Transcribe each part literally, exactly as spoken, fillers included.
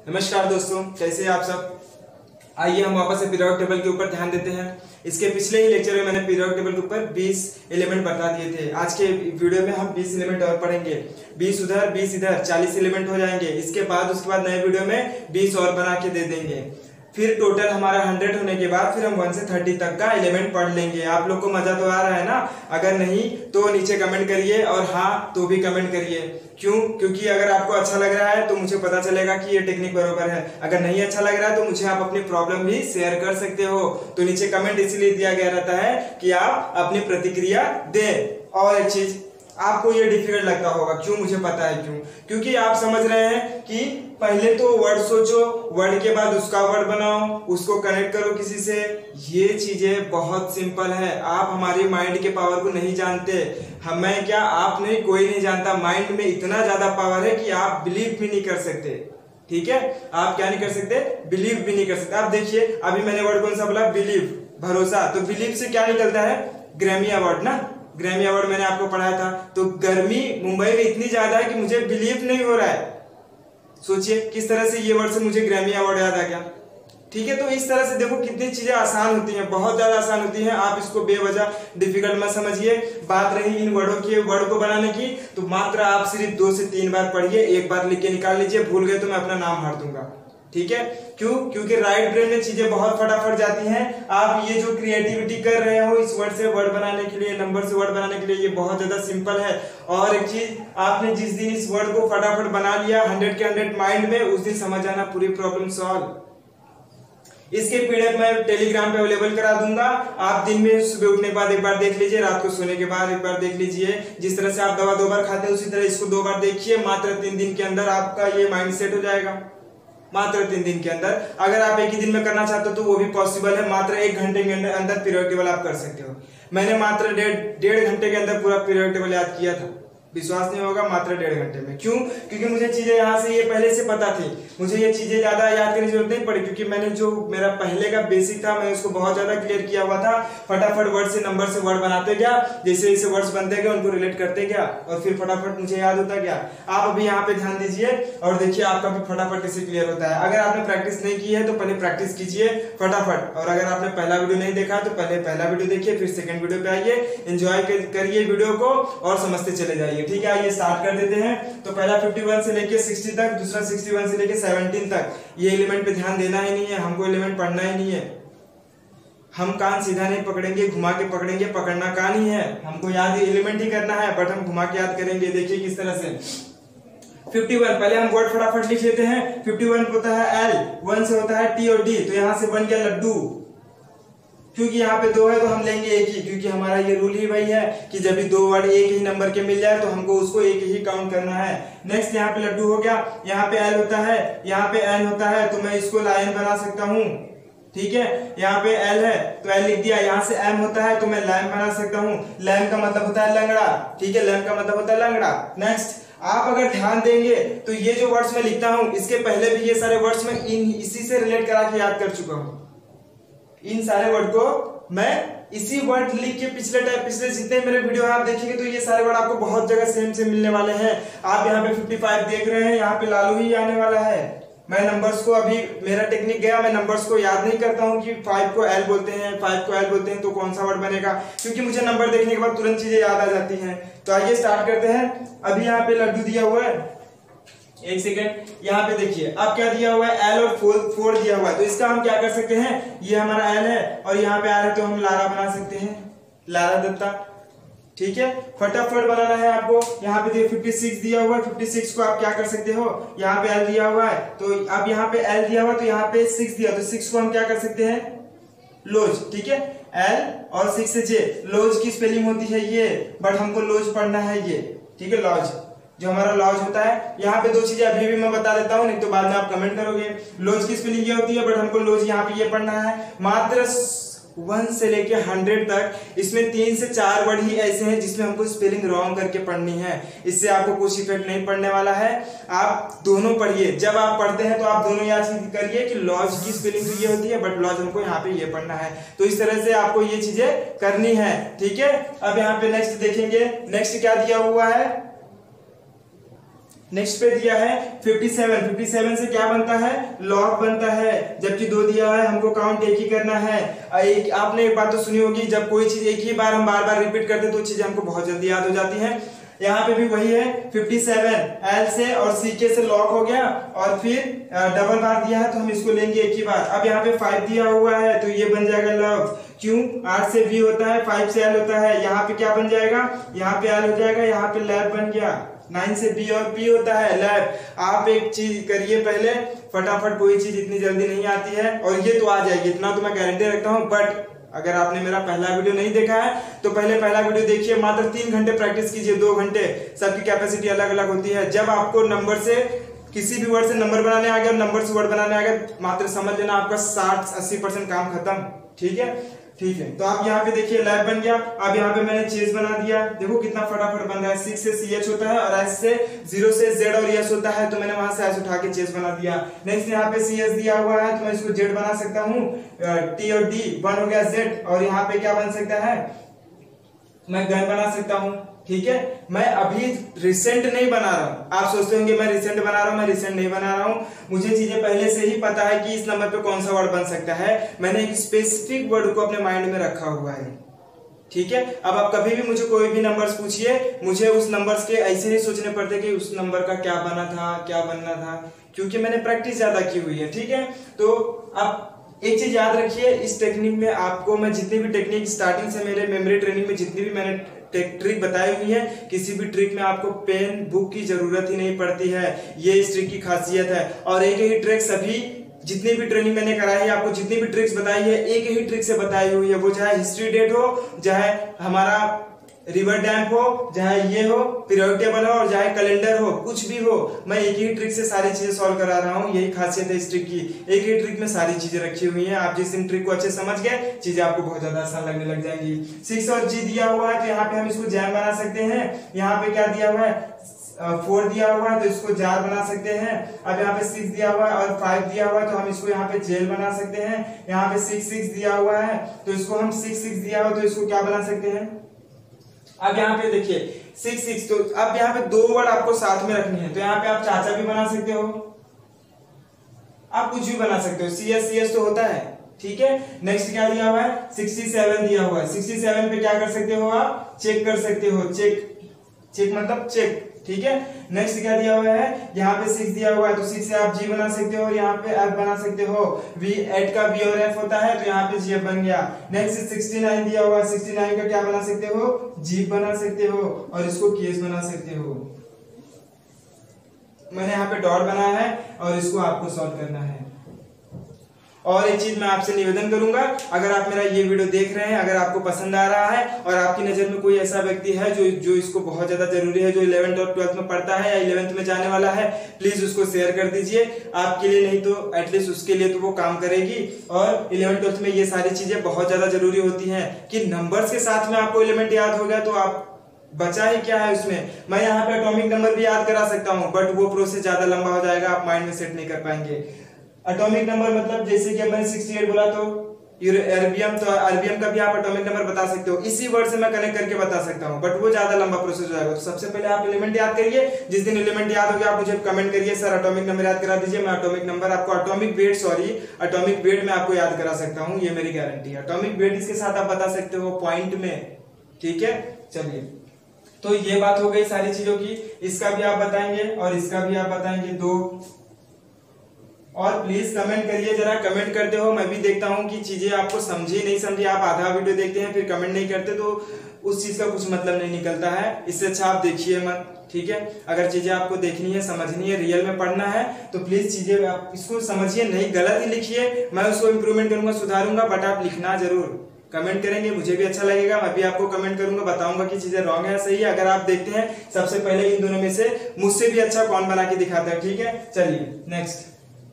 नमस्कार दोस्तों, कैसे हैं आप सब। आइए हम वापस से पीरियोडिक टेबल के ऊपर ध्यान देते हैं। इसके पिछले ही लेक्चर में मैंने पीरियोडिक टेबल के ऊपर बीस एलिमेंट बता दिए थे। आज के वीडियो में हम बीस एलिमेंट और पढ़ेंगे। बीस उधर बीस इधर, चालीस एलिमेंट हो जाएंगे। इसके बाद उसके बाद नए वीडियो में बीस और बना के दे देंगे। फिर टोटल हमारा हंड्रेड होने के बाद फिर हम वन से थर्टी तक का एलिमेंट पढ़ लेंगे। आप लोग को मजा तो आ रहा है ना? अगर नहीं तो नीचे कमेंट करिए और हाँ तो भी कमेंट करिए। क्यों? क्योंकि अगर आपको अच्छा लग रहा है तो मुझे पता चलेगा कि ये टेक्निक बरोबर है। अगर नहीं अच्छा लग रहा है तो मुझे आप अपनी प्रॉब्लम भी शेयर कर सकते हो। तो नीचे कमेंट इसलिए दिया गया रहता है कि आप अपनी प्रतिक्रिया दें। और एक चीज, आपको ये डिफिकल्ट लगता होगा। क्यों? मुझे पता है क्यों। क्योंकि आप समझ रहे हैं कि पहले तो वर्ड सोचो, वर्ड के बाद उसका वर्ड बनाओ, उसको कनेक्ट करो किसी से। ये चीजें बहुत सिंपल है। आप हमारी माइंड के पावर को नहीं जानते। हमें क्या, आप नहीं, कोई नहीं जानता। माइंड में इतना ज्यादा पावर है कि आप बिलीव भी नहीं कर सकते। ठीक है, आप क्या नहीं कर सकते? बिलीव भी नहीं कर सकते। आप देखिए, अभी मैंने वर्ड कौन सा बोला? बिलीव, भरोसा। तो बिलीव से क्या निकलता है? ग्रैमी अवार्ड ना। ग्रैमी अवार्ड मैंने आपको पढ़ाया था। तो गर्मी मुंबई में इतनी ज्यादा है कि मुझे बिलीव नहीं हो रहा है। सोचिए किस तरह से ये वर्ड से मुझे ग्रैमी अवार्ड याद आ गया। ठीक है, तो इस तरह से देखो कितनी चीजें आसान होती हैं, बहुत ज्यादा आसान होती हैं। आप इसको बेवजह डिफिकल्ट मत समझिए। बात रही इन वर्डों के वर्ड को बनाने की, तो मात्र आप सिर्फ दो से तीन बार पढ़िए, एक बार लिख के निकाल लीजिए। भूल गए तो मैं अपना नाम हार दूंगा। ठीक है, क्यों? क्योंकि राइट ब्रेन में चीजें बहुत फटाफट जाती हैं। आप ये जो क्रिएटिविटी कर रहे हो इस वर्ड से वर्ड बनाने के लिए, नंबर से वर्ड बनाने के लिए, ये बहुत ज्यादा सिंपल है। और एक चीज, आपने जिस दिन इस वर्ड को फटाफट बना लिया हंड्रेड के हंड्रेड माइंड में, उस दिन समझ आना पूरी प्रॉब्लम सॉल्व। इसके पीडीएफ मैं टेलीग्राम पे अवेलेबल करा दूंगा। आप दिन में सुबह उठने के बाद एक बार देख लीजिए, रात को सोने के बाद एक बार देख लीजिए। जिस तरह से आप दवा दो बार खाते हैं उसी तरह इसको दो बार देखिए। मात्र तीन दिन के अंदर आपका ये माइंड सेट हो जाएगा। मात्र तीन दिन के अंदर। अगर आप एक ही दिन में करना चाहते हो तो वो भी पॉसिबल है। मात्र एक घंटे के अंदर पीरियोडिक टेबल आप कर सकते हो। मैंने मात्र डेढ़ डेढ़ घंटे के अंदर पूरा पीरियोडिक टेबल याद किया था। विश्वास नहीं होगा, मात्र डेढ़ घंटे में। क्यों? क्योंकि मुझे चीजें यहाँ से ये पहले से पता थी। मुझे ये चीजें ज्यादा याद करने की जरूरत नहीं पड़ी, क्योंकि मैंने जो मेरा पहले का बेसिक था मैं उसको बहुत ज्यादा क्लियर किया हुआ था। फटाफट वर्ड से नंबर से वर्ड बनाते गया, जैसे जैसे वर्ड्स बनते गए उनको रिलेट करते गया और फिर फटाफट मुझे याद होता गया। आप अभी यहाँ पे ध्यान दीजिए और देखिए आपका भी फटाफट कैसे क्लियर होता है। अगर आपने प्रैक्टिस नहीं की है तो पहले प्रैक्टिस कीजिए फटाफट। और अगर आपने पहला वीडियो नहीं देखा तो पहले पहला वीडियो देखिए, फिर सेकंड वीडियो पे आइए, एंजॉय करिए वीडियो को और समझते चले जाइए। ठीक है, आइए स्टार्ट कर देते हैं। तो पहला इक्यावन से लेके साठ तक, दूसरा इकसठ से लेके सत्रह तक। ये एलिमेंट पे ध्यान देना ही नहीं है, हमको एलिमेंट पढ़ना ही नहीं है। हम कान सीधा नहीं पकड़ेंगे, घुमा के पकड़ेंगे। पकड़ना कान ही है, हमको याद एलिमेंट ही करना है, बट हम घुमा के याद करेंगे। देखिए किस तरह से इक्यावन, पहले हम वर्ड फटाफट लिख लेते हैं। इक्यावन होता है एल, वन से होता है टी और डी, तो यहां से बन गया लड्डू। क्योंकि यहाँ पे दो है तो हम लेंगे एक ही, क्योंकि हमारा ये रूल ही वही है कि जब भी दो वर्ड एक ही नंबर के मिल जाए तो हमको उसको एक ही काउंट करना है। नेक्स्ट यहाँ पे लड्डू हो गया, यहाँ पे एल होता है, यहाँ पे एन होता है, तो मैं इसको लायन बना सकता हूँ। ठीक है, यहाँ पे एल है तो एल लिख दिया। यहाँ से एम होता है तो मैं लैम बना सकता हूँ। लैम का मतलब होता है लंगड़ा। ठीक है, लैम का मतलब होता है लंगड़ा। नेक्स्ट, आप अगर ध्यान देंगे तो ये जो वर्ड्स मैं लिखता हूँ इसके पहले भी ये सारे वर्ड्स मैं इन इसी से रिलेट करा के याद कर चुका हूँ। इन सारे वर्ड को मैं इसी वर्ड लिख के पिछले टाइप पिछले जितने मेरे वीडियो आप देखेंगे तो ये सारे वर्ड आपको बहुत जगह सेम से मिलने वाले हैं। आप यहाँ पे पचपन देख रहे हैं, यहाँ पे लालू ही आने वाला है। मैं नंबर्स को, अभी मेरा टेक्निक गया, मैं नंबर्स को याद नहीं करता हूँ कि फाइव को एल बोलते हैं, फाइव को एल बोलते हैं तो कौन सा वर्ड बनेगा, क्योंकि मुझे नंबर देखने के बाद तुरंत चीजें याद आ जाती हैं। तो आइए स्टार्ट करते हैं। अभी यहाँ पे लड्डू दिया हुआ है, एक सेकेंड, यहाँ पे देखिए अब क्या दिया हुआ है? एल और फोर फोर दिया हुआ है। तो इसका हम क्या कर सकते हैं? ये हमारा एल है और यहाँ पे एल है तो हम लारा बना सकते हैं, लारा दत्ता। ठीक है, फटाफट बनाना है आपको। यहाँ पे देखिए छप्पन दिया हुआ है, छप्पन को आप क्या कर सकते हो? यहाँ पे एल दिया हुआ है तो अब यहाँ पे एल दिया हुआ है तो यहाँ पे सिक्स दिया, तो सिक्स को हम क्या कर सकते हैं? लोज। ठीक है, एल और सिक्स से जे, लोज की स्पेलिंग होती है ये, बट हमको लोज पढ़ना है ये। ठीक है, लॉज जो हमारा लॉज होता है। यहाँ पे दो चीजें अभी भी मैं बता देता हूँ, नहीं तो बाद में आप कमेंट करोगे। लॉज की स्पेलिंग ये होती है, बट हमको लॉज यहाँ पे ये पढ़ना है। मात्र वन से लेके हंड्रेड तक इसमें तीन से चार वर्ड ही ऐसे हैं जिसमें हमको स्पेलिंग रॉन्ग करके पढ़नी है। इससे आपको कुछ इफेक्ट नहीं पड़ने वाला है। आप दोनों पढ़िए, जब आप पढ़ते हैं तो आप दोनों याद करिए कि लॉज की स्पेलिंग तो ये होती है, बट लॉज हमको यहाँ पे ये पढ़ना है। तो इस तरह से आपको ये चीजें करनी है। ठीक है, अब यहाँ पे नेक्स्ट देखेंगे। नेक्स्ट क्या दिया हुआ है? नेक्स्ट पे दिया है सत्तावन, सत्तावन से क्या बनता है, लॉग बनता है, जबकि दो दिया है, हमको काउंट एक ही करना है। एक आपने एक बात तो सुनी होगी, जब कोई चीज एक ही बार हम बार बार रिपीट करते हैं तो चीजें हमको बहुत जल्दी याद हो जाती हैं। यहाँ पे भी वही है, सत्तावन एल से और सी के से लॉक हो गया और फिर डबल बार दिया है तो हम इसको लेंगे एक ही बार। अब यहाँ पे फाइव दिया हुआ है तो ये बन जाएगा लॉग, क्यों, आठ से वी होता है, फाइव से एल होता है, यहाँ पे क्या बन जाएगा, यहाँ पे एल हो जाएगा, यहाँ पे लैब बन गया, नाइन से बी और पी होता है लैब। आप एक चीज करिए पहले, फटाफट कोई चीज इतनी जल्दी नहीं आती है और ये तो आ जाएगी, इतना तो मैं गारंटी रखता हूँ। बट अगर आपने मेरा पहला वीडियो नहीं देखा है तो पहले पहला वीडियो देखिए, मात्र तीन घंटे प्रैक्टिस कीजिए, दो घंटे, सबकी कैपेसिटी अलग अलग होती है। जब आपको नंबर से किसी भी वर्ड से नंबर बनाने आ गया, नंबर से वर्ड बनाने आ गया, मात्र समझ लेना आपका साठ अस्सी परसेंट काम खत्म। ठीक है, ठीक है। तो आप यहाँ पे देखिए लैब बन गया। अब यहाँ पे मैंने चेस बना दिया, देखो कितना फटाफट बन रहा है। सिक्स से सी एच होता है और एस से जीरो से जेड और यस होता है, तो मैंने वहां से एस उठा के चेस बना दिया। नेक्स्ट यहाँ पे सी एस दिया हुआ है तो मैं इसको जेड बना सकता हूँ, टी और डी, वन हो गया जेड, और यहाँ पे क्या बन सकता है, मैं गन बना सकता हूँ। ठीक है, मैं अभी रिसेंट नहीं बना रहा हूं। आप सोचते होंगे मैं रिसेंट बना रहा हूं, मैं रिसेंट नहीं बना रहा हूं। मुझे चीजें पहले से ही पता है कि इस नंबर पे कौन सा वर्ड बन सकता है, मैंने एक स्पेसिफिक वर्ड को अपने माइंड में रखा हुआ है। ठीक है, अब आप कभी भी मुझे कोई भी नंबर्स पूछिए, मुझे उस नंबर्स के ऐसे नहीं सोचने पड़ते कि उस नंबर का क्या बना था, क्या बनना था, क्योंकि मैंने प्रैक्टिस ज्यादा की हुई है। ठीक है, तो आप एक चीज याद रखिए, इस टेक्निक में आपको मैं जितनी भी टेक्निक स्टार्टिंग से मेरे मेमोरी ट्रेनिंग में जितनी भी मैंने ट्रिक बताई हुई है, किसी भी ट्रिक में आपको पेन बुक की जरूरत ही नहीं पड़ती है। ये इस ट्रिक की खासियत है। और एक ही ट्रिक सभी जितनी भी ट्रेनिंग मैंने कराई है, आपको जितनी भी ट्रिक्स बताई है, एक ही ट्रिक से बताई हुई है। वो चाहे हिस्ट्री डेट हो, चाहे हमारा रिवर डैम हो, चाहे ये हो, पीरियोडिक टेबल हो, और चाहे कैलेंडर हो, कुछ भी हो, मैं एक ही ट्रिक से सारी चीजें सॉल्व करा रहा हूँ। यही खासियत है इस ट्रिक की, एक ही ट्रिक में सारी चीजें रखी हुई हैं। आप जिस दिन ट्रिक को अच्छे समझ गए, चीजें आपको बहुत ज्यादा आसान लगने लग जाएंगी। सिक्स और जी दिया हुआ है तो यहाँ पे हम इसको जैम बना सकते हैं। यहाँ पे क्या दिया हुआ है, फोर दिया हुआ है तो इसको जार बना सकते हैं। अब यहाँ पे सिक्स दिया हुआ है और फाइव दिया हुआ है तो हम इसको यहाँ पे जेल बना सकते हैं। यहाँ पे सिक्स सिक्स दिया हुआ है तो इसको हम सिक्स सिक्स दिया हुआ तो इसको क्या बना सकते हैं। अब यहाँ पे देखिए सिक्स सिक्स, तो अब यहाँ पे दो वर्ड आपको साथ में रखनी है, तो यहाँ पे आप चाचा भी बना सकते हो, आप कुछ भी बना सकते हो, सी एस सी एस तो होता है। ठीक है, नेक्स्ट क्या दिया हुआ है, सड़सठ दिया हुआ है। सड़सठ पे क्या कर सकते हो, आप चेक कर सकते हो, चेक, चेक मतलब चेक। ठीक है, नेक्स्ट क्या दिया हुआ है, यहाँ पे सिक्स दिया हुआ है तो सिक्स से आप जी बना सकते हो और यहाँ पे एफ बना सकते हो। वी एट का वी और एफ होता है तो यहाँ पे जी एफ बन गया। नेक्स्ट सिक्सटी नाइन दिया हुआ है, सिक्सटी नाइन का क्या बना सकते हो, जी बना सकते हो और इसको केस बना सकते हो। मैंने यहाँ पे डॉट बनाया है और इसको आपको सॉल्व करना है। और एक चीज मैं आपसे निवेदन करूंगा, अगर आप मेरा ये वीडियो देख रहे हैं, अगर आपको पसंद आ रहा है और आपकी नजर में कोई ऐसा व्यक्ति है जो जो इसको बहुत ज्यादा जरूरी है, जो इलेवेंथ और ट्वेल्थ में पढ़ता है या इलेवेंथ में जाने वाला है, प्लीज उसको शेयर कर दीजिए। आपके लिए नहीं तो एटलीस्ट उसके लिए तो वो काम करेगी। और इलेवेंथ ट्वेल्थ में ये सारी चीजें बहुत ज्यादा जरूरी होती है कि नंबर्स के साथ में आपको एलिमेंट याद हो गया तो आप बचा ही क्या है उसमें। मैं यहाँ पे एटॉमिक नंबर भी याद करा सकता हूँ, बट वो प्रोसेस ज्यादा लंबा हो जाएगा, आप माइंड में सेट नहीं कर पाएंगे। एटॉमिक नंबर मतलब जैसे कि मैंने अड़सठ बोला तो अरबियम, तो अरबियम का भी आप एटॉमिक नंबर बता सकते हो। इसी वर्ड से मैं कनेक्ट करके बता सकता हूं, बट वो ज्यादा लंबा प्रोसेस हो जाएगा। तो सबसे पहले आप एलिमेंट याद करिए, जिस दिन एलिमेंट याद हो गया आप मुझे कमेंट करिए, सर एटॉमिक नंबर याद करा दीजिए। मैं एटॉमिक नंबर आपको, atomic weight sorry atomic weight में आपको याद करा सकता हूँ, ये मेरी गारंटी है। एटॉमिक वेट इसके साथ आप बता सकते हो पॉइंट में। ठीक है, चलिए, तो ये बात हो गई सारी चीजों की। इसका भी आप बताएंगे और इसका भी आप बताएंगे दो। और प्लीज कमेंट करिए, जरा कमेंट करते हो, मैं भी देखता हूं कि चीजें आपको समझी नहीं समझी। आप आधा वीडियो देखते हैं फिर कमेंट नहीं करते तो उस चीज का कुछ मतलब नहीं निकलता है। इससे अच्छा आप देखिए मत। ठीक है, अगर चीजें आपको देखनी है, समझनी है, रियल में पढ़ना है तो प्लीज चीजें आप इसको समझिए, नहीं गलत ही लिखिए, मैं उसको इम्प्रूवमेंट करूंगा, सुधारूंगा, बट आप लिखना जरूर, कमेंट करेंगे, मुझे भी अच्छा लगेगा, मैं भी आपको कमेंट करूंगा, बताऊंगा कि चीजें रॉन्ग है सही है। अगर आप देखते हैं सबसे पहले इन दोनों में से मुझसे भी अच्छा कौन बना के दिखाता है। ठीक है, चलिए नेक्स्ट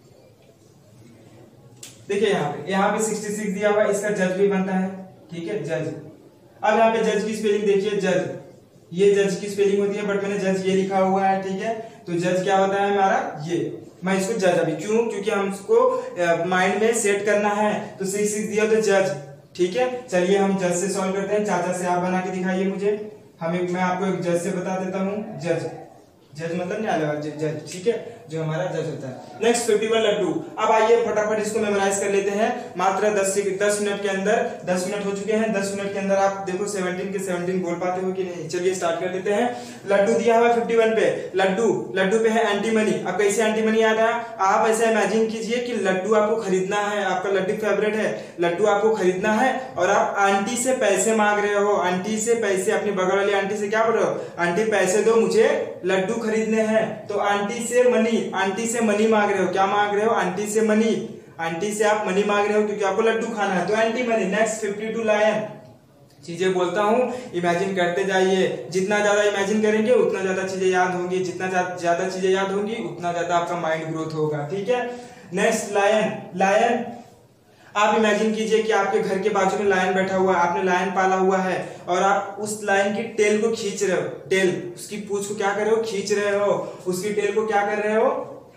देखिए, यहाँ पे यहाँ पे छियासठ दिया हुआ है, इसका जज भी बनता है। ठीक है, जज। अब यहाँ पे जज की स्पेलिंग देखिए, जज, ये जज की स्पेलिंग होती है, बट मैंने जज ये लिखा हुआ है। ठीक है, तो जज क्या होता है हमारा, ये, मैं इसको जज अभी क्यों, क्योंकि हमको माइंड में सेट करना है, तो सिक्स सिक्स दिया तो जज। ठीक है, चलिए हम जज से सॉल्व करते हैं। चाचा से आप बना के दिखाइए मुझे, हमें, मैं आपको एक जज से बता देता हूँ, जज। जज मतलब न्यायालय वाला जज, ठीक है, जो हमारा जज होता है। नेक्स्ट फिफ्टी वन लड्डू। अब आइए फटाफट इसको मेमोराइज कर लेते हैं मात्र दस से दस मिनट के अंदर। दस मिनट हो चुके हैं, दस मिनट के अंदर आप देखो सेवनटीन के सेवनटीन बोल पाते हो कि नहीं। चलिए स्टार्ट कर देते हैं। लड्डू दिया हुआ फिफ्टी वन पे, लड्डू लड्डू पे है एंटी मनी। अब कैसे एंटी मनी याद आया? आप ऐसा इमेजिन कीजिए कि लड्डू आपको खरीदना है, आपका लड्डू फेवरेट है, लड्डू आपको खरीदना है और आप आंटी से पैसे मांग रहे हो। आंटी से पैसे, अपनी बगल वाली आंटी से क्या बोल रहे हो? आंटी पैसे दो, मुझे लड्डू खरीदने हैं। तो आंटी से मनी, आंटी से मनी मांग रहे हो। क्या मांग रहे हो? आंटी से मनी। आंटी से आप मनी मांग रहे हो क्योंकि आपको लड्डू खाना है, तो anti money. Next fifty two lion. चीजें बोलता हूँ, इमेजिन करते जाइए। जितना ज्यादा इमेजिन करेंगे उतना ज्यादा चीजें याद होंगी, जितना ज्यादा चीजें याद होंगी उतना ज्यादा आपका माइंड ग्रोथ होगा, ठीक है। Next lion. लायन आप इमेजिन कीजिए कि आपके घर के बाजू में लायन बैठा हुआ है, आपने लायन पाला हुआ है और आप उस लायन की टेल को खींच रहे हो। टेल, उसकी पूंछ को क्या कर रहे हो? खींच रहे हो। उसकी टेल को क्या कर रहे हो?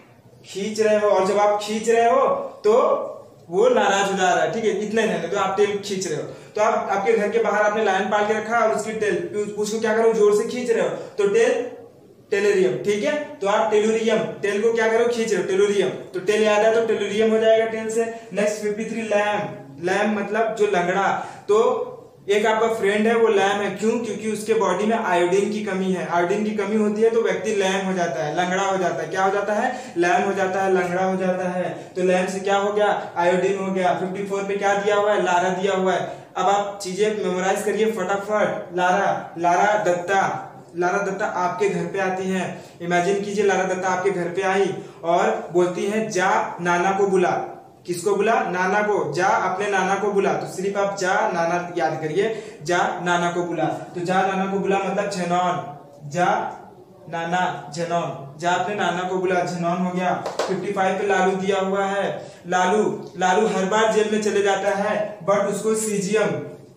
खींच रहे हो। और जब आप खींच रहे हो तो वो नाराज हो जा रहा है, ठीक है, इतना ही तो आप टेल खींच रहे हो। तो आप आपके घर के बाहर आपने लायन पाल के रखा और उसकी टेल पूंछ को क्या करो? जोर से खींच रहे हो, तो टेल टेलोरियम, ठीक है। तो आप टेलोरियम, टेल को क्या करो? खींच रहे हो, टेलोरियम। तो टेल याद है तो टेलोरियम हो जाएगा टेल से। Next fifty three lame. Lame मतलब जो लंगड़ा। तो एक आपका फ्रेंड है वो लैम है, क्यों? क्योंकि उसके बॉडी में आयोडीन की कमी है। आयोडीन की कमी होती है तो व्यक्ति लैम हो जाता है, लंगड़ा हो जाता है। क्या हो जाता है? लैम हो जाता है, लंगड़ा हो जाता है। तो लैम से क्या हो गया? आयोडीन हो गया। फिफ्टी फोर पे क्या दिया हुआ है? लारा दिया हुआ है। अब आप चीजें मेमोराइज करिए फटाफट। लारा, लारा दत्ता। लारा दत्ता आपके घर पे आती हैं। इमेजिन कीजिए लारा दत्ता आपके घर पे आई और बोलती है जा नाना को बुला। किसको बुला? नाना को। जा अपने नाना को बुला। तो सिर्फ आप जा नाना याद करिए, जा नाना को बुला। तो जा नाना को बुला मतलब झनौन। जा नाना झनौन, जा अपने नाना को बुला, झनौन हो गया। फिफ्टी फाइव पे लालू दिया हुआ है। लालू, लालू हर बार जेल में चले जाता है बट उसको सीजीएम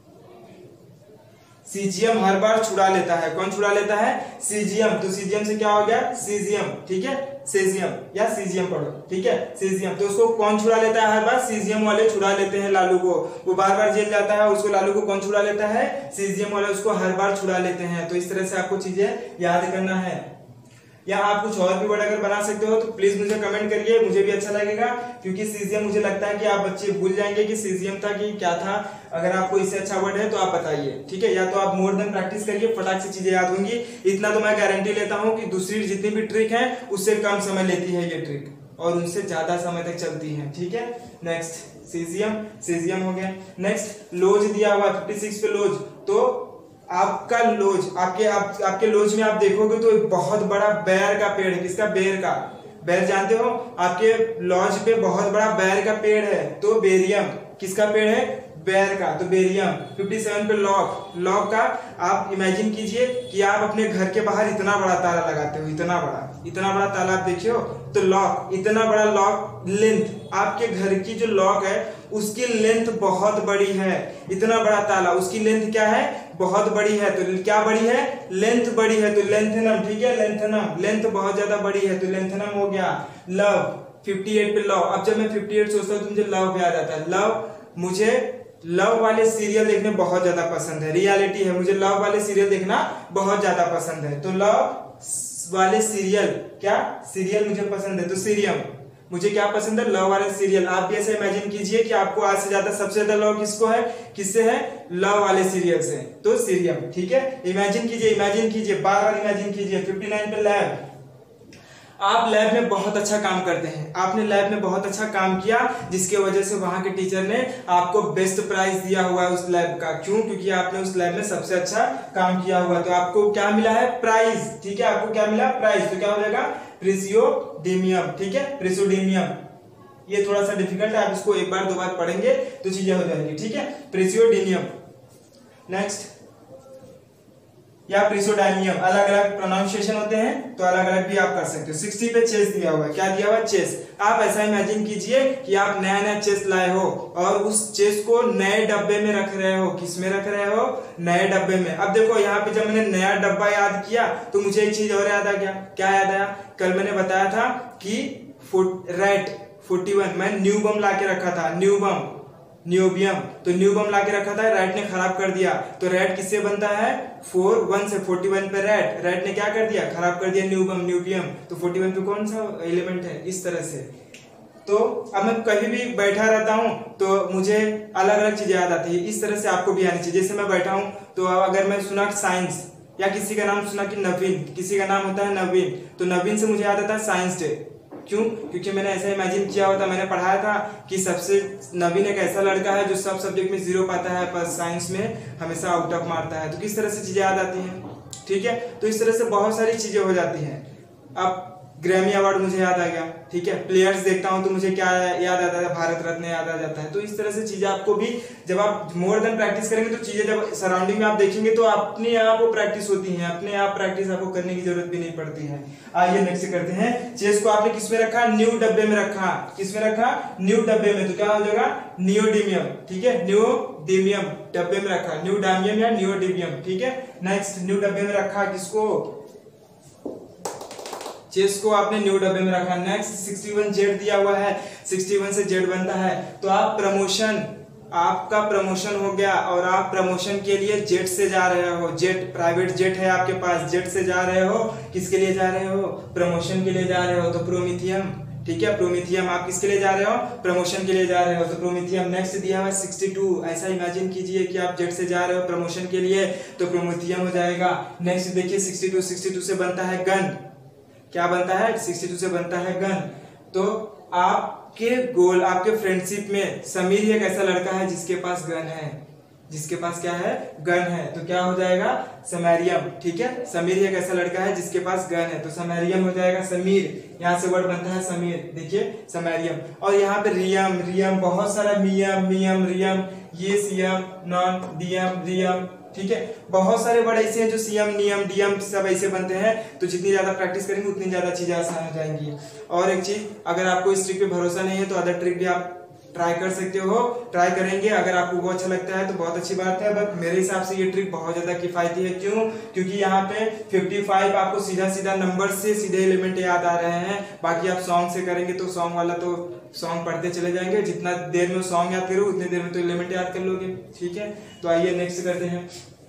सीजीएम हर बार छुड़ा लेता है। कौन छुड़ा लेता है? सीजीएम। तो सीजीएम से क्या हो गया? सीजीएम, ठीक है, सीजीएम या सीजीएम पढ़ो, ठीक है, सीजीएम। तो उसको कौन छुड़ा लेता है? हर बार सीजीएम वाले छुड़ा लेते हैं लालू को। वो बार बार जेल जाता है, उसको लालू को कौन छुड़ा लेता है? सीजीएम वाले उसको हर बार छुड़ा लेते हैं। तो इस तरह से आपको चीजें याद करना है। या आप कुछ और भी वर्ड अगर बना सकते हो तो प्लीज मुझे कमेंट करिए, मुझे भी अच्छा लगेगा। क्योंकि सीजीएम मुझे लगता है कि आप बच्चे भूल जाएंगे कि सीजीएम था कि क्या था। अगर आपको इससे अच्छा वर्ड है तो आप बताइए, ठीक है। या तो आप मोर देन प्रैक्टिस करिए, फटाक से चीजें याद होंगी। इतना तो मैं गारंटी लेता हूँ कि दूसरी जितनी भी ट्रिक है उससे कम समय लेती है ये ट्रिक और उनसे ज्यादा समय तक चलती है, ठीक है। नेक्स्ट सीजीएम, सीजीएम हो गया। नेक्स्ट लोज दिया हुआ फिफ्टी सिक्स पे लोज। तो आपका लोज, आपके आप, आपके लोज में आप देखोगे तो एक बहुत बड़ा बेर का पेड़ है। किसका? बेर का। बेर जानते हो? आपके लॉज पे बहुत बड़ा बेर का पेड़ है, तो बेरियम। किसका पेड़ है? बेर का, तो बेरियम। फिफ्टी सेवन पे लॉक। लॉक का आप इमेजिन कीजिए कि आप अपने घर के बाहर इतना बड़ा ताला लगाते हो, इतना बड़ा इतना बड़ा ताला आप देखिए हो, तो लॉक, इतना बड़ा लॉक। लेंथ, आपके घर की जो लॉक है उसकी लेंथ बहुत बड़ी है। इतना बड़ा ताला, उसकी लेंथ क्या है? बहुत बड़ी है। तो क्या बड़ी है? लेंथ बड़ी है, तो लेंथनम, ठीक है, लेंथनम। लेंथ बहुत ज्यादा बड़ी है तो लेंथनम हो गया। लव, फिफ्टी एट पे लव। अब जब मैं फिफ्टी एट सोचता हूँ तो मुझे लव याद आता है। लव, मुझे लव वाले सीरियल देखने बहुत ज्यादा पसंद है। रियलिटी है, मुझे लव वाले सीरियल देखना बहुत ज्यादा पसंद है। तो लव वाले सीरियल, क्या सीरियल मुझे पसंद है, तो सीरियम। मुझे क्या पसंद है? लव वाले सीरियल। आप भी ऐसे इमेजिन कीजिए कि आपको आज से ज्यादा सबसे ज्यादा लव किसको है? किससे है? लव वाले सीरियल से, तो सीरियम, ठीक है। इमेजिन कीजिए, इमेजिन कीजिए, बार बार इमेजिन कीजिए। फिफ्टी नाइन पे लैब। आप लैब में बहुत अच्छा काम करते हैं, आपने लैब में बहुत अच्छा काम किया जिसकी वजह से वहां के टीचर ने आपको बेस्ट प्राइज दिया हुआ है उस लैब का। क्यों? क्योंकि आपने उस लैब में सबसे अच्छा काम किया हुआ, तो आपको क्या मिला है? प्राइज, ठीक है, आपको क्या मिला? प्राइज। तो क्या हो जाएगा? प्रिसियोडीमियम, ठीक है, प्रिसियोडीमियम। ये थोड़ा सा डिफिकल्ट है, आप इसको एक बार दो बार पढ़ेंगे तो चीजें हो जाएंगी, ठीक है, प्रिसियोडीमियम। नेक्स्ट, या प्रिसोडाइनियम, अलग अलग प्रोनाउंसिएशन होते हैं तो अलग अलग भी आप कर सकते हो। सिक्सटी पे चेस दिया हुआ है। क्या दिया हुआ है? चेस। आप ऐसा इमेजिन कीजिए कि आप नया नया चेस लाए हो और उस चेस को नए डब्बे में रख रहे हो। किस में रख रहे हो? नए डब्बे में। अब देखो यहाँ पे जब मैंने नया डब्बा याद किया तो मुझे एक चीज और याद आ गया। क्या याद आया? कल मैंने बताया था कि फुट रेट फोर्टी वन मैं न्यू बम ला के रखा था। न्यू बम, न्यूबियम, तो न्यू बम लाके रखा था, रैट ने खराब कर दिया। तो रैट किससे बनता है? फोर वन से फोर्टी वन पे रैट रैट ने क्या कर दिया? खराब कर दिया न्यू बम न्यूबियम। तो फोर्टी वन पे कौन सा एलिमेंट है? इस तरह से। तो अब मैं कहीं भी बैठा रहता हूँ तो मुझे अलग अलग चीजें याद आती है, इस तरह से आपको भी आनी चाहिए। जैसे मैं बैठा हूँ तो अगर मैं सुना साइंस या किसी का नाम सुना कि नवीन, किसी का नाम होता है नवीन, तो नवीन से मुझे याद आता है साइंस डे। क्यों? क्योंकि मैंने ऐसा इमेजिन किया होता, मैंने पढ़ाया था कि सबसे नवीन एक ऐसा लड़का है जो सब सब्जेक्ट में जीरो पाता है पर साइंस में हमेशा आउट ऑफ मारता है। तो किस तरह से चीजें याद आती हैं, ठीक है। तो इस तरह से बहुत सारी चीजें हो जाती हैं। अब ग्रैमी अवार्ड मुझे याद आ गया, ठीक है। प्लेयर्स देखता हूं तो मुझे क्या याद आता है? भारत रत्न याद आ जाता है। तो इस तरह से चीजें आपको भी, जब आप मोर देन प्रैक्टिस करेंगे तो चीजें जब सराउंडिंग में आप देखेंगे तो अपने आप वो प्रैक्टिस होती है, अपने आप प्रैक्टिस आपको करने की जरूरत भी नहीं पड़ती है। आइए नेक्स्ट करते हैं। चेस को आपने किस में रखा? न्यू डब्बे में रखा। किस में रखा? न्यू डब्बे में। तो क्या हो जाएगा? नियोडिमियम, ठीक है। नियोडिमियम डब्बे में रखा, न्यू डामियम या नियोडिमियम, ठीक है। नेक्स्ट न्यू डब्बे में रखा किसको? चेस को आपने न्यू डब्बे में रखा। नेक्स्ट सिक्सटी वन जेड दिया हुआ है, सिक्सटी वन से जेड बनता है। तो आप प्रमोशन, आपका प्रमोशन हो गया और आप प्रमोशन के लिए जेट से जा रहे हो। जेट प्राइवेट जेट है आपके पास, जेट से जा रहे हो। किसके लिए जा रहे हो? प्रमोशन के लिए जा रहे हो। तो प्रोमीथियम, ठीक है। प्रोमीथियम आप किसके लिए जा रहे हो? प्रमोशन के लिए जा रहे हो। तो प्रोमीथियम। नेक्स्ट दिया हुआ सिक्सटी टू। ऐसा इमेजिन कीजिए कि आप जेट से जा रहे हो प्रमोशन के लिए, तो प्रोमीथियम हो जाएगा। नेक्स्ट देखिए सिक्सटी टू, सिक्सटी टू से बनता है गन। क्या बनता है? सिक्सटी टू से बनता है गन। तो आपके गोल, आपके फ्रेंडशिप में समीर एक ऐसा लड़का है जिसके पास गन है, जिसके पास क्या है? गन है। तो क्या हो जाएगा? समैरियम, ठीक है। समीर एक ऐसा लड़का है जिसके पास गन है, तो समैरियम हो जाएगा। समीर, यहाँ से वर्ड बनता है समीर, देखिए समैरियम। और यहाँ पे रियम, रियम बहुत सारा, मियम, मियम, रियम, ये सीएम, नॉन, डीएम, रियम, ठीक है। बहुत सारे वर्ड ऐसे हैं जो सीएम, नियम, डीएम सब ऐसे बनते हैं। तो जितनी ज्यादा प्रैक्टिस करेंगे उतनी ज्यादा चीजें आसान हो जाएंगी। और एक चीज, अगर आपको इस ट्रिक पे भरोसा नहीं है तो अदर ट्रिक भी आप ट्राई कर सकते हो, ट्राई करेंगे। अगर आपको वो अच्छा लगता है तो बहुत अच्छी बात है, बट मेरे हिसाब से ये ट्रिक बहुत ज्यादा किफायती है। क्यों? क्योंकि यहाँ पे पचपन आपको सीधा सीधा नंबर से सीधे एलिमेंट याद आ रहे हैं। बाकी आप सॉन्ग से करेंगे तो सॉन्ग वाला तो सॉन्ग पढ़ते चले जाएंगे, जितना देर में सॉन्ग याद करो उतनी देर में तो एलिमेंट याद कर लोगे, ठीक है। तो आइए नेक्स्ट करते हैं।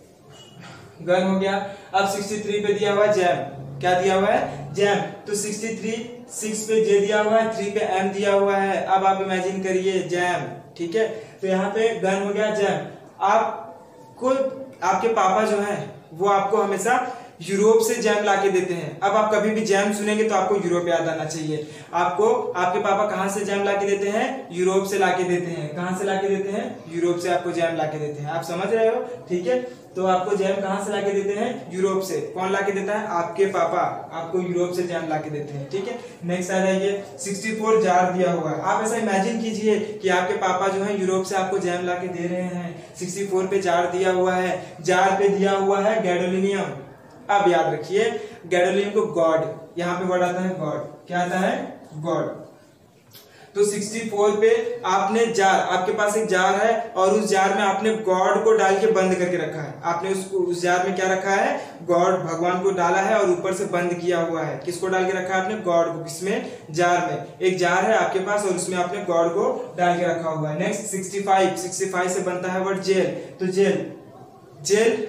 गन हो गया। अब सिक्सटी थ्री पे दिया हुआ जैम, क्या दिया हुआ है? जैम। तो सिक्सटी थ्री, सिक्स पे जे दिया हुआ है, थ्री पे एम दिया हुआ है। अब आप इमेजिन करिए जैम, ठीक है। तो यहाँ पे गन हो गया, जैम। आपको आपके पापा जो है वो आपको हमेशा यूरोप से जैम लाके देते हैं। अब आप कभी भी जैम सुनेंगे तो आपको यूरोप याद आना चाहिए। आपको आपके पापा कहाँ से जैम लाके देते हैं? यूरोप से लाके देते हैं। कहाँ से लाके देते हैं? यूरोप से आपको जैम लाके देते हैं। आप समझ रहे हो, ठीक है। तो आपको जैम कहाँ से लाके देते हैं? यूरोप से। कौन लाके देता है? आपके पापा आपको यूरोप से जैम लाके देते हैं, ठीक है। नेक्स्ट आ जाइए, सिक्सटी फोर जार दिया हुआ है। आप ऐसा इमेजिन कीजिए कि आपके पापा जो है यूरोप से आपको जैम लाके दे रहे हैं। सिक्सटी फोर पे जार दिया हुआ है, जार पे दिया हुआ है गैडोलिनियम। अब याद रखिए गैडोलिनियम को गॉड, यहाँ पे वर्ड आता है गॉड। क्या आता है? गॉड। तो सिक्सटी फोर पे आपने जार, आपके पास एक जार है और उस जार में आपने गॉड को डाल के बंद करके रखा है। आपने उसको उस जार में क्या रखा है? गॉड, भगवान को डाला है और ऊपर से बंद किया हुआ है। किसको डाल के रखा है आपने? गॉड को। किसमें? जार में। एक जार है आपके पास और उसमें आपने गॉड को डाल के रखा हुआ है। Next sixty five, sixty five से बनता है वर्ड जेल। तो जेल, जेल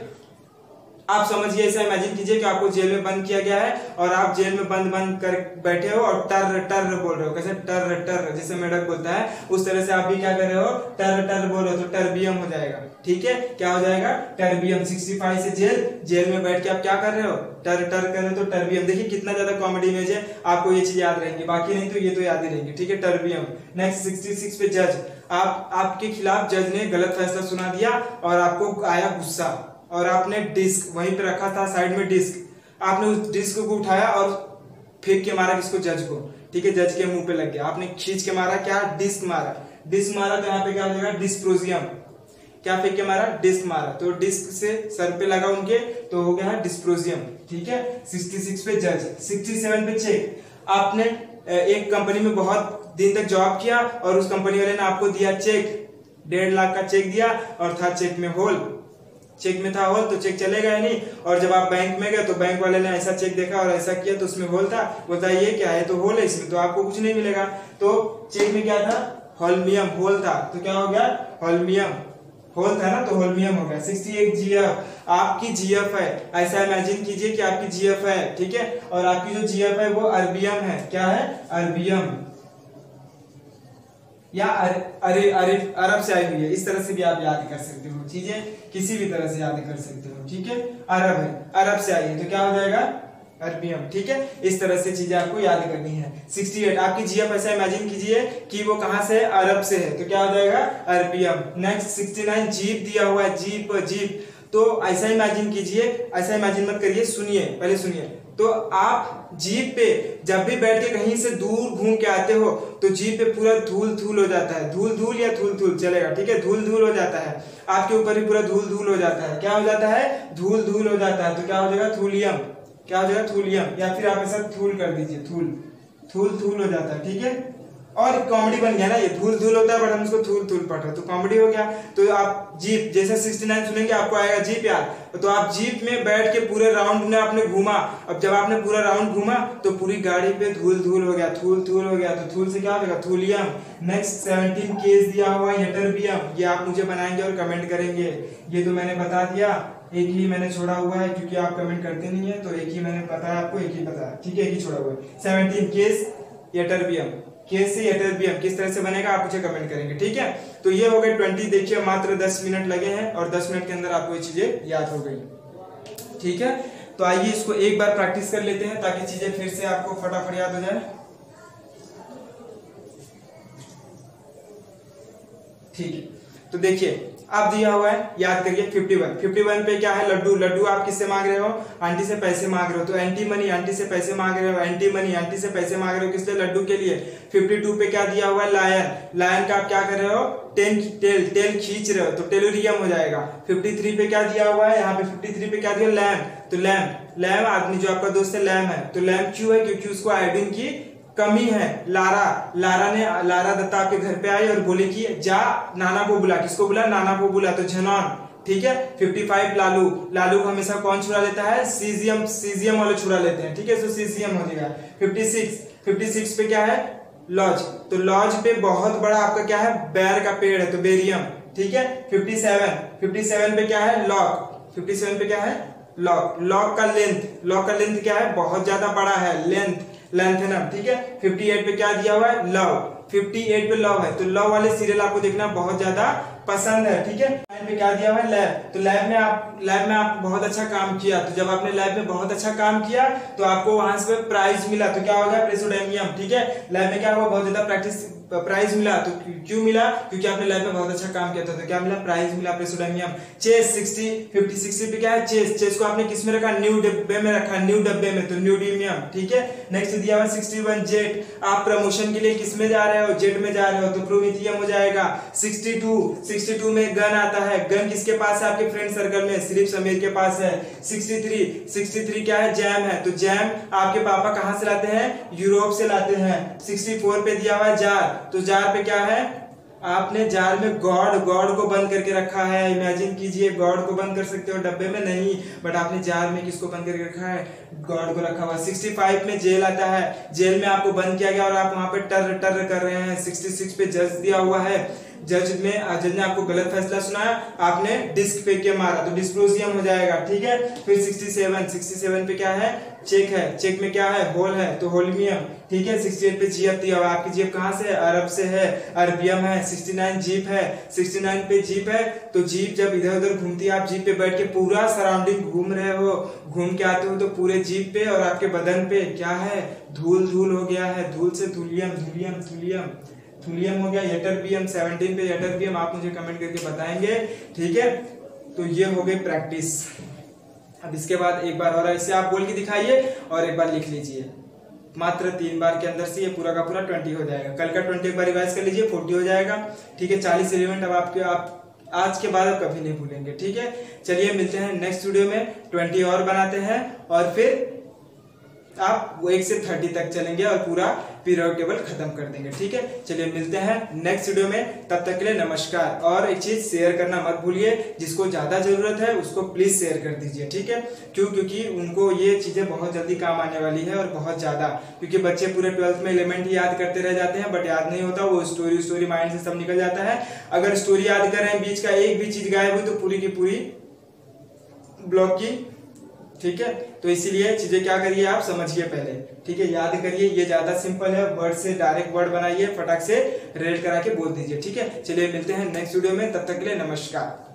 आप समझिए, ऐसा इमेजिन कीजिए कि आपको जेल में बंद किया गया है और आप जेल में बंद बंद कर बैठे हो और टर टर बोल रहे हो। कैसे? टर टर, जैसे मेढक बोलता है उस तरह से आप भी क्या कर रहे हो? टर टर बोल रहे हो। तो टर्बियम हो जाएगा, ठीक है। क्या हो जाएगा? टर्बियम। सिक्सटी फाइव से जेल, जेल में बैठ के आप क्या कर रहे हो? टर टर कर रहे हो, तो टर्बियम। देखिए कितना ज्यादा कॉमेडी इमेज है, आपको ये चीज याद रहेंगी, बाकी नहीं तो ये तो याद ही रहेंगी, ठीक है। टर्बियम। नेक्स्ट सिक्सटी सिक्स पे जज, आप आपके खिलाफ जज ने गलत फैसला सुना दिया और आपको आया गुस्सा और आपने डिस्क वहीं पे रखा था साइड में, डिस्क आपने उस डिस्क को उठाया और फेंक के मारा किसको? जज को, ठीक है। जज के मुंह पे लग गया, आपने खींच के मारा, क्या? डिस्क मारा। डिस्क मारा तो यहाँ पे क्या हो जाएगा? डिस्प्रोजियम। क्या फेंक के मारा? डिस्क मारा। तो डिस्क से सर पे लगा उनके तो हो गया डिस्प्रोजियम, ठीक है। सिक्सटी सिक्स पे जज। सिक्सटी सेवन पे चेक, आपने एक कंपनी में बहुत दिन तक जॉब किया और उस कंपनी वाले ने आपको दिया चेक, डेढ़ लाख का चेक दिया और था चेक में होल। चेक में था होल तो चेक चलेगा ही नहीं। और जब आप बैंक में गए तो बैंक वाले ने ऐसा चेक देखा और ऐसा किया तो उसमें होल था, बोलता है ये क्या है? तो होल है इसमें, तो आपको कुछ नहीं मिलेगा। तो चेक में क्या था? होल्मियम, होल था तो क्या हो गया होल्मियम, होल था ना तो होल्मियम हो गया। अड़सठ जीएफ आपकी जीएफ है, ऐसा इमेजिन कीजिए कि आपकी जीएफ है, ठीक है, और आपकी जो जीएफ है वो अर्बियम है, क्या है अर्बियम या अरे अरे अरब से आई हुई है, इस तरह से भी आप याद कर सकते हो, चीजें किसी भी तरह से याद कर सकते हो, ठीक है। अरब है, अरब से आई है तो क्या हो जाएगा अर्बियम, ठीक है। इस तरह से चीजें आपको याद करनी है। अड़सठ आपकी जीएफ ऐसा इमेजिन कीजिए कि वो कहां से है, अरब से है तो क्या हो जाएगा अर्बियम। नेक्स्ट उनहत्तर जीप दिया हुआ है, जीप जीप तो ऐसा इमेजिन कीजिए, ऐसा इमेजिन मत करिए, सुनिए पहले सुनिए। तो आप जीप पे जब भी बैठ के कहीं से दूर घूम के आते हो तो जीप पे पूरा धूल धूल हो जाता है, धूल धूल या धूल धूल चलेगा, ठीक है, धूल धूल हो जाता है, आपके ऊपर भी पूरा धूल धूल हो जाता है, क्या हो जाता है धूल धूल हो जाता है तो क्या हो जाएगा थूलियम, क्या हो जाएगा थूलियम, या फिर आप ऐसा थूल कर दीजिए, थूल थूल थूल हो जाता है, ठीक है। और कॉमेडी बन गया ना, ये धूल धूल होता है बट हम इसको थूल थूल पढ़ रहे हैं तो कॉमेडी हो गया। तो आप जीप जैसे उनहत्तर सुनेंगे आपको आएगा जीप यार, तो आप जीप में बैठ के पूरे राउंड में आपने घूमा, अब जब आपने पूरा राउंड घूमा तो पूरी गाड़ी पे धूल धूल हो गया, धूल धूल हो गया तो धूल से क्या हो जाएगा थूलियम। नेक्स्ट सत्रह केस दिया हुआ है यटरबियम, ये आप मुझे बनाएंगे और कमेंट करेंगे, ये तो मैंने बता दिया, एक ही मैंने छोड़ा हुआ है क्योंकि आप कमेंट करते नहीं है तो एक ही मैंने बताया आपको, एक ही बताया, ठीक है, एक ही छोड़ा हुआ है। सत्रह केस यटरबियम, केस से यटरबियम किस तरह से बनेगा आप मुझे कमेंट करेंगे, ठीक है। तो ये हो गए बीस, देखिए मात्र दस मिनट लगे हैं और दस मिनट के अंदर आपको ये चीजें याद हो गई, ठीक है। तो आइए इसको एक बार प्रैक्टिस कर लेते हैं ताकि चीजें फिर से आपको फटाफट याद हो जाए, ठीक है। तो देखिए आप दिया हुआ है, याद करिए इक्यावन, इक्यावन पे क्या है लड्डू, लड्डू आप किससे मांग रहे हो आंटी से पैसे मांग रहे हो तो एंटी मनी, आंटी से पैसे मांग रहे हो एंटी मनी, आंटी से पैसे मांग रहे हो किस लिए लड्डू के लिए। बावन पे क्या दिया हुआ है लायन, लायन का आप क्या कर रहे हो टेन टेल टेल खींच रहे हो तो टेलोरियम हो जाएगा। तिरेपन पे क्या दिया हुआ है, यहाँ पे तिरेपन पे क्या दिया लैम्प, तो लैम्प लैम्प आदमी जो आपका दोस्त है लैम्प है तो लैम्प क्यों है क्योंकि उसको आयोडीन की कमी है। लारा लारा ने लारा दत्ता आपके घर पे आई और बोले कि जा नाना को बुला, किसको बुला नाना को बुला तो झनॉन, ठीक है। पचपन लालू, लालू को हमेशा कौन छुड़ा लेता है सीजियम, सीजियम वाले छुड़ा लेते हैं, ठीक है, तो सीजियम हो जाएगा। छप्पन छप्पन पे क्या है लॉज, तो लॉज पे बहुत बड़ा आपका क्या है बैर का पेड़ है तो बेरियम, ठीक है। सत्तावन सत्तावन पे क्या है लॉक, सत्तावन पे क्या है लॉक, लॉक का लेंथ, लॉक का लेंथ क्या है बहुत ज्यादा बड़ा है लेंथ, लेंथेनम, ठीक है। अट्ठावन पे क्या दिया हुआ है लव, अट्ठावन पे लव है तो लव वाले सीरियल आपको देखना बहुत ज्यादा पसंद है, ठीक है। नाइन पे क्या दिया हुआ है लैब, तो लैब में आप लैब में आप बहुत अच्छा काम किया तो जब आपने लैब में बहुत अच्छा काम किया तो आपको वहां से प्राइज मिला तो क्या होगा प्रेसोडेमियम, ठीक है। लैब में क्या हुआ बहुत ज्यादा प्रैक्टिस प्राइज मिला तो क्यों मिला क्योंकि आपने लैब में बहुत अच्छा काम किया था तो क्या मिला प्राइज मिला प्रेसोडेमियम। चेस साठ पचास साठ पे क्या है चेस, चेस को आपने किस में रखा न्यू डब्बे में रखा, न्यू डब्बे में तो न्यूडीमियम, ठीक है। नेक्स्ट दिया हुआ इकसठ जेट, आप प्रमोशन के लिए किस में जा रहे हो जेट में जा रहे हो तो प्रोमिथियम हो जाएगा। बासठ बासठ में गन आता है, गन किसके पास है आपके फ्रेंड सर्कल में सिर्फ समीर के पास है। तिरसठ तिरसठ क्या है जैम है तो जैम आपके पापा कहां से लाते हैं यूरोप से लाते हैं। चौंसठ पे दिया हुआ है जार, तो जार पे क्या है आपने जार में गॉड गॉड को बंद करके रखा है, इमेजिन कीजिए गॉड को बंद कर सकते हो डब्बे में नहीं बट आपने जार में किसको बंद करके रखा है गॉड को रखा हुआ। पैंसठ में जेल आता है, जेल में आपको बंद किया गया और आप वहां पे टर टर कर रहे हैं। छियासठ पे जज दिया हुआ है, जज में जज ने आपको गलत फैसला सुनाया, आपने डिस्क फेंक के मारा तो डिस्प्रोजियम हो जाएगा, ठीक है। फिर सड़सठ सड़सठ पे क्या है चेक है, चेक में क्या है होल है तो होलमियम, ठीक है। अड़सठ पे जीएफ दिया हुआ, आपकी जीएफ कहां से अरब से है अरबियम है। उनहत्तर जीप है, उनहत्तर पे जीप है तो जीप जब इधर उधर घूमती है आप जीप पे बैठ के पूरा सराउंडिंग घूम रहे हो, घूम के आते हो तो पूरे जीप पे और आपके बदन पे क्या है धूल धूल हो गया है, धूल से धूलियम धूलियम धूलियम थूलियम हो गया। यटरबियम सत्रह पे यटरबियम आप मुझे कमेंट करके बताएंगे, ठीक है। तो ये हो गई प्रैक्टिस। अब इसके बाद एक बार और ऐसे आप बोल के दिखाइए और एक बार लिख लीजिए, मात्र तीन बार के अंदर से ये पूरा का पूरा बीस हो जाएगा। कल का बीस एक बार रिवाइज कर लीजिए चालीस हो जाएगा, ठीक है। चालीस एलिमेंट अब आपके आप आज के बाद आप कभी नहीं भूलेंगे, ठीक है। चलिए मिलते हैं नेक्स्ट वीडियो में, बीस और बनाते हैं और फिर आप वो एक से तीस तक चलेंगे और पूरा पीरियोडिक टेबल खत्म कर देंगे। ठीक है, चलिए मिलते हैं नेक्स्ट वीडियो में, तब तक के लिए नमस्कार। और एक चीज शेयर करना मत भूलिए, जिसको ज्यादा जरूरत है उसको प्लीज शेयर कर दीजिए। ठीक है, क्यों? क्योंकि उनको ये चीजें बहुत जल्दी काम आने वाली है और बहुत ज्यादा, क्योंकि बच्चे पूरे ट्वेल्थ में एलिमेंट ही याद करते रह जाते हैं बट याद नहीं होता, वो स्टोरी स्टोरी माइंड से सब निकल जाता है। अगर स्टोरी याद कर रहे हैं, बीच का एक भी चीज गायब हुई तो पूरी की पूरी ब्लॉक की। ठीक है, तो इसीलिए चीजें क्या करिए, आप समझिए पहले। ठीक है, याद करिए, ये ज्यादा सिंपल है। वर्ड से डायरेक्ट वर्ड बनाइए, फटाक से रेड करा के बोल दीजिए। ठीक है, चलिए मिलते हैं नेक्स्ट वीडियो में, तब तक के लिए नमस्कार।